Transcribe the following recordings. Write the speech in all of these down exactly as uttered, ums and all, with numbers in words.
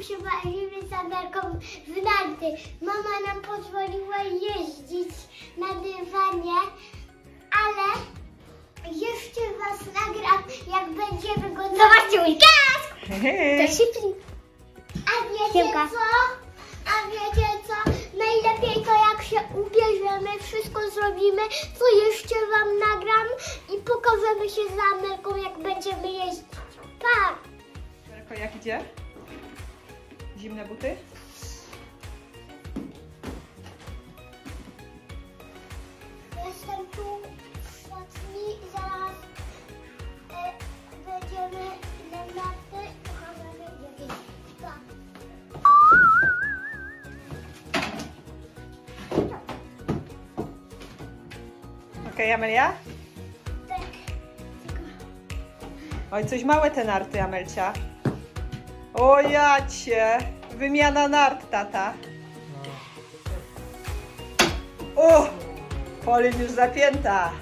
przywalimy z Amelką w narty. Mama nam pozwoliła jeździć na dywanie, ale jeszcze was nagram, jak będziemy go... Zobaczcie mój kask! To szybciej. A wiecie Siemka. co? A wiecie co? Najlepiej to jak się ubierzemy, wszystko zrobimy, to jeszcze wam nagram i pokażemy się z Amelką, jak będziemy jeździć. Pa! Amelko, jak idzie? Zimne buty? Jestem tu w szatni i zaraz e, będziemy na narty i pokażemy jakieś pa. Okej, okay, Amelia? Tak. Oj, coś małe te narty, Amelcia. O jacie! Wymiana nart, tata. O! Polin już zapięta.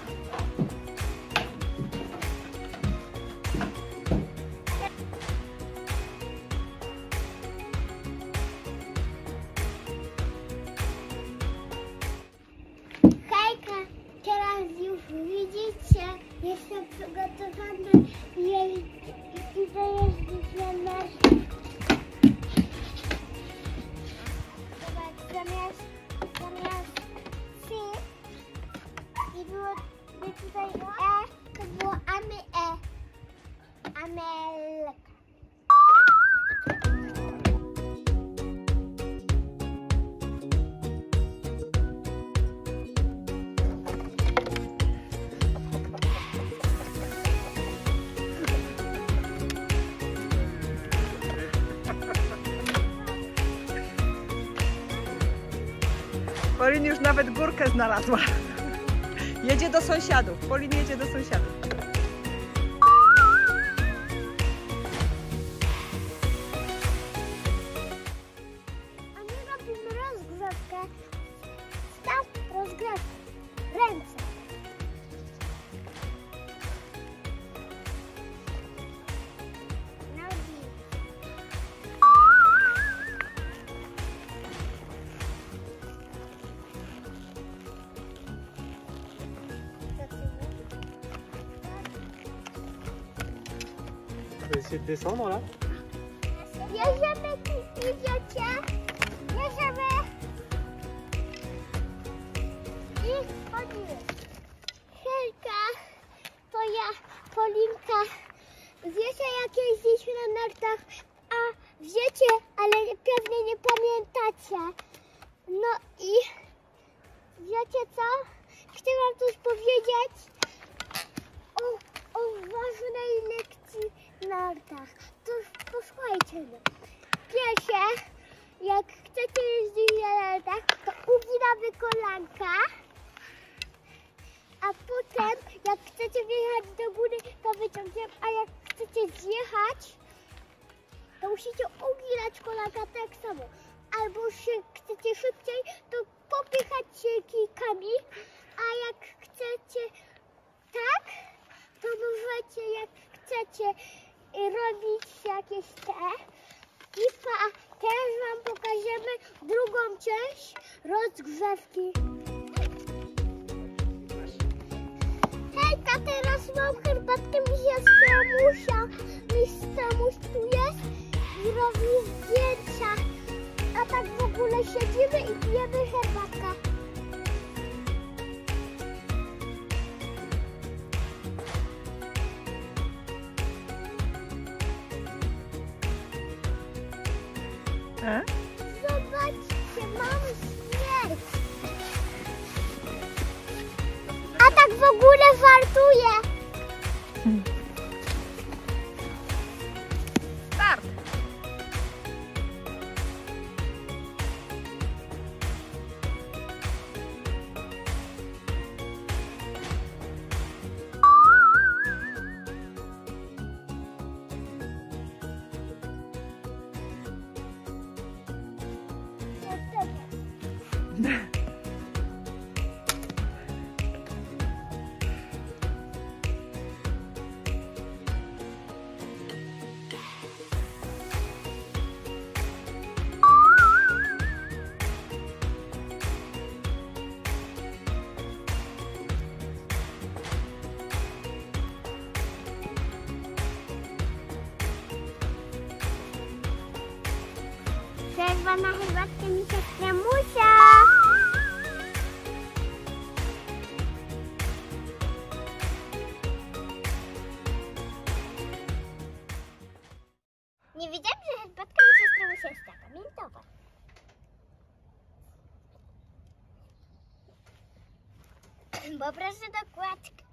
Hejka, teraz już widzicie, jestem przygotowany i idę jeździć na narty. Zobacz, zamiast, zamiast C i byłoby tutaj E, to było Amy E. Amelka. Polin już nawet górkę znalazła. Jedzie do sąsiadów. Polin jedzie do sąsiadów. A my robimy rozgrzewkę. Start rozgrzewki. Ręce. Nogi. On va essayer de descendre là. Bierzemy, idziecie, bierzemy i chodzimy. Hejka, to ja, Polinka. Wiecie, jak jeździć na nartach? A wiecie, ale pewnie nie pamiętacie. No i wiecie co? Chcę wam coś powiedzieć o, o ważnej lekcji nartach. To posłuchajcie mnie. Pierwsze, jak chcecie jeździć na nartach, to uginamy kolanka, a potem jak chcecie wjechać do góry, to wyciągniemy, a jak chcecie zjechać, to musicie uginać kolanka tak samo. Albo się chcecie szybciej, to popychać się kijkami, a jak chcecie tak, to możecie, jak chcecie robić jakieś te. I pa, teraz wam pokażemy drugą część rozgrzewki. Hejka, teraz mam herbatkę misia z Tamusia. Miś Tamuś tu jest i robi zdjęcia. A tak w ogóle siedzimy i pijemy herbatkę. A? Zobaczcie, mamy śmierć. A tak w ogóle żartuję. Start! przerwa na herbatkę mi siostra Musia. Nie wiedziałam, że herbatka mi siostra Musia jest taka miętowa. Bo proszę dokładkę.